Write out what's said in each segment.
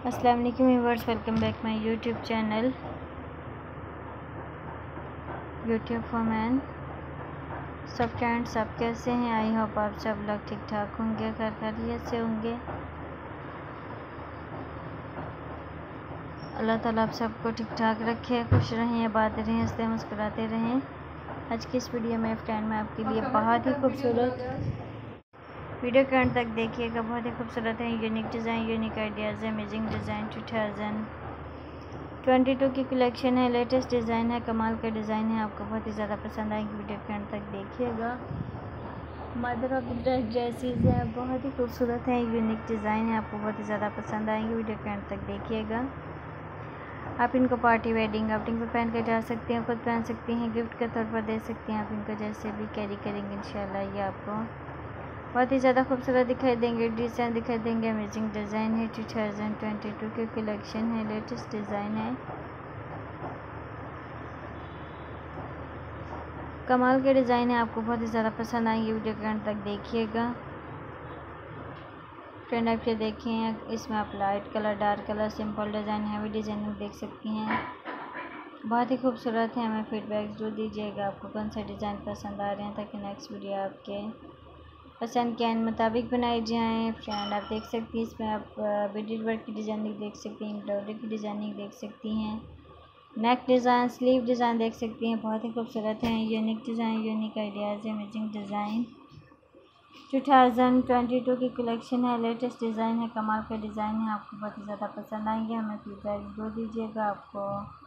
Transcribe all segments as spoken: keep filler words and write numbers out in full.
अस्सलाम वालेकुम viewers, welcome back my YouTube channel YouTube for man. सब फ्रेंड्स, आप कैसे हैं? आई होप आप सब लोग ठीक ठाक होंगे, खैर खैरियत से होंगे। अल्लाह ताला आप सबको ठीक ठाक रखे, खुश रहें, आबाद रहें, हंसते मुस्कुराते रहें। आज की इस वीडियो में फ्रेंड मैं आपके लिए बहुत ही खूबसूरत वीडियो के अंत तक देखिएगा। बहुत ही खूबसूरत है, unique design, unique ideas, amazing design two thousand twenty two की कलेक्शन है। लेटेस्ट डिज़ाइन है, कमाल का डिज़ाइन है, आपको बहुत ही ज़्यादा पसंद आएंगे। वीडियो के अंत तक देखिएगा। मदर ऑफ द ड्रेसेस है, बहुत ही खूबसूरत है, यूनिक डिज़ाइन है, आपको बहुत ही ज़्यादा पसंद आएंगे। वीडियो के अंत तक देखिएगा। आप इनको पार्टी वेडिंग आउटिंग पर पहन कर जा सकते हैं, खुद पहन सकती हैं, गिफ्ट के तौर पर दे सकती हैं। आप इनको जैसे भी कैरी करेंगे इंशाल्लाह ये आपको बहुत ही ज़्यादा खूबसूरत दिखाई देंगे, डिज़ाइन दिखाई देंगे। अमेजिंग डिज़ाइन है, टू थाउजेंड ट्वेंटी टू की कलेक्शन है, लेटेस्ट डिज़ाइन है, कमाल के डिज़ाइन है, आपको बहुत ही ज़्यादा पसंद आएंगे। वीडियो के अंत तक देखिएगा। फ्रेंड आप ये देखें, इसमें आप light colour, dark colour, simple design, heavy designing देख सकती हैं। बहुत ही खूबसूरत है। हमें फीडबैक जरूर दीजिएगा आपको कौन से डिज़ाइन पसंद आ रहे हैं, ताकि नेक्स्ट वीडियो आपके पसंद के मुताबिक बनाई जाएँ। फ्रेंड आप देख सकती हैं, इसमें आप बीडेड वर्क की डिज़ाइनिंग देख सकती हैं, एम्ब्रॉयडरी की डिज़ाइनिंग देख सकती हैं, नेक डिज़ाइन, स्लीव डिज़ाइन देख सकती हैं। बहुत ही खूबसूरत हैं, unique design, unique ideas, amazing design two thousand twenty two की कलेक्शन है, लेटेस्ट डिज़ाइन है, कमाल का डिज़ाइन है, आपको बहुत ही ज़्यादा पसंद आएंगे। हमें फीडबैक जरूर दीजिएगा आपको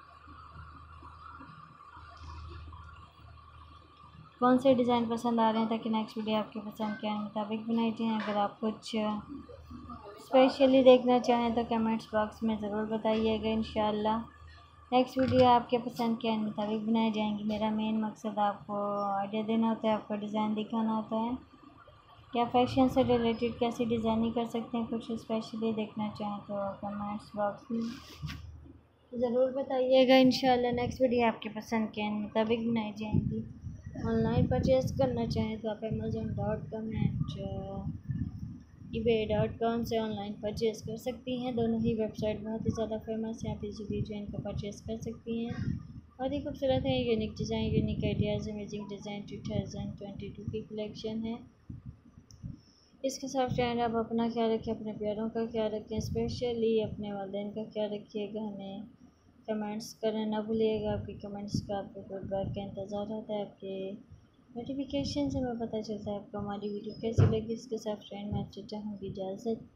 कौन से डिज़ाइन पसंद आ रहे हैं, ताकि नेक्स्ट वीडियो आपके पसंद के मुताबिक बनाई जाए। अगर आप कुछ स्पेशली देखना चाहें तो कमेंट्स बॉक्स में ज़रूर बताइएगा। इंशाल्लाह नेक्स्ट वीडियो आपके पसंद के मुताबिक बनाई जाएंगी। मेरा मेन मकसद आपको आइडिया देना होता है, आपको डिज़ाइन दिखाना होता है कि आप फैशन से रिलेटेड कैसी डिज़ाइनिंग कर सकते हैं। कुछ स्पेशली देखना चाहें तो कमेंट्स बॉक्स में ज़रूर बताइएगा। इंशाल्लाह नेक्स्ट वीडियो आपके पसंद के मुताबिक बनाई जाएंगी। ऑनलाइन परचेज़ करना चाहें तो आप Amazon dot com and eBay dot com से ऑनलाइन परचेज़ कर सकती हैं। दोनों ही वेबसाइट बहुत ही ज़्यादा फेमस हैं, आप इजीली जो इनको परचेज़ कर सकती हैं। बहुत ही खूबसूरत है, unique design, unique ideas, amazing design two thousand twenty two की कलेक्शन है। इसके साथ फ्रेंड आप अपना ख्याल रखें, अपने प्यारों का ख्याल रखें, स्पेशली अपने वालिदैन का ख्याल रखिएगा। हमें कमेंट्स करना ना भूलिएगा। आपके कमेंट्स का आपको फीडबैक का इंतज़ार रहता है। आपके नोटिफिकेशन से हमें पता चलता है आपको हमारी वीडियो कैसी लगी। इसके साथ फ्रेंड मैं आपसे चाहूँगी इजाज़त।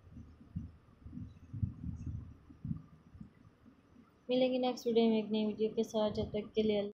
मिलेंगे नेक्स्ट वीडियो में एक नई वीडियो के साथ। जब तक के लिए